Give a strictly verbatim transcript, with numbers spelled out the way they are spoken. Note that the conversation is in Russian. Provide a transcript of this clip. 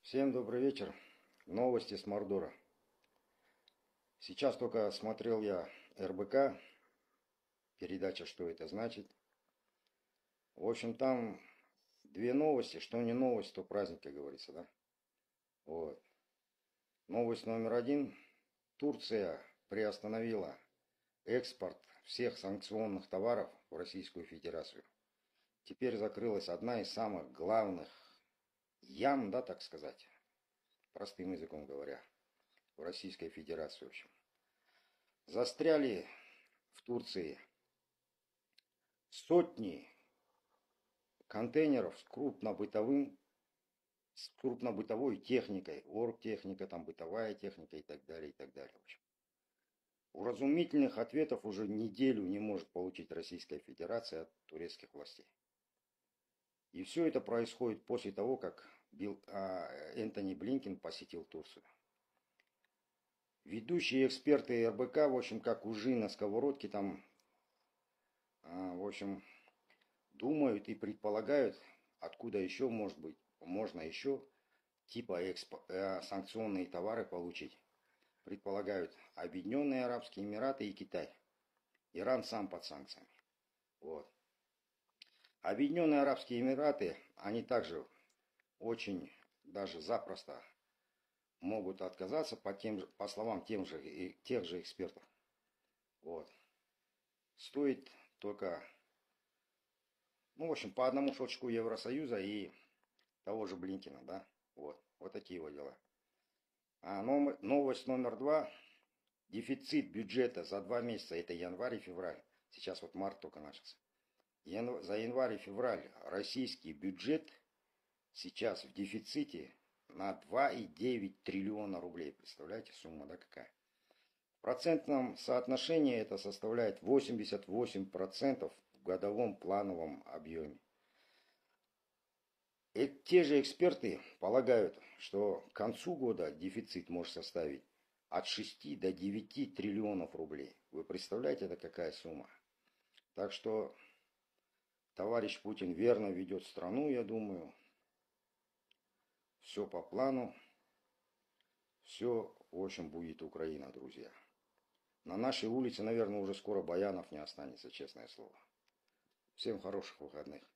Всем добрый вечер. Новости с Мордора. Сейчас только смотрел я эр бэ ка, передача «Что это значит?». В общем, там две новости. Что не новость, то праздник, как говорится, да? Вот. Новость номер один. Турция приостановила экспорт всех санкционных товаров в Российскую Федерацию. Теперь закрылась одна из самых главных ям, да, так сказать, простым языком говоря, в Российской Федерации, в общем. Застряли в Турции сотни контейнеров с крупнобытовым, с крупнобытовой техникой, оргтехника, там бытовая техника и так далее, и так далее. В общем. Уразумительных ответов уже неделю не может получить Российская Федерация от турецких властей. И все это происходит после того, как Билл, а, Энтони Блинкен посетил Турцию. Ведущие эксперты эр бэ ка, в общем, как ужи на сковородке, там, а, в общем, думают и предполагают, откуда еще может быть, можно еще типа экспо, э, санкционные товары получить. Предполагают Объединенные Арабские Эмираты и Китай. Иран сам под санкциями. Вот. Объединенные Арабские Эмираты, они также очень даже запросто могут отказаться по, тем, по словам тем же, и, тех же экспертов. Вот. Стоит только, ну, в общем, по одному щелчку Евросоюза и того же Блинкина, да. Вот. Вот такие вот дела. А новость номер два. Дефицит бюджета за два месяца, это январь и февраль. Сейчас вот март только начался. За январь и февраль российский бюджет сейчас в дефиците на два и девять триллиона рублей. Представляете, сумма, да, какая? В процентном соотношении это составляет восемьдесят восемь процентов в годовом плановом объеме. И те же эксперты полагают, что к концу года дефицит может составить от шести до девяти триллионов рублей. Вы представляете, это какая сумма? Так что товарищ Путин верно ведет страну, я думаю. Все по плану. Все, в общем, будет Украина, друзья. На нашей улице, наверное, уже скоро баянов не останется, честное слово. Всем хороших выходных.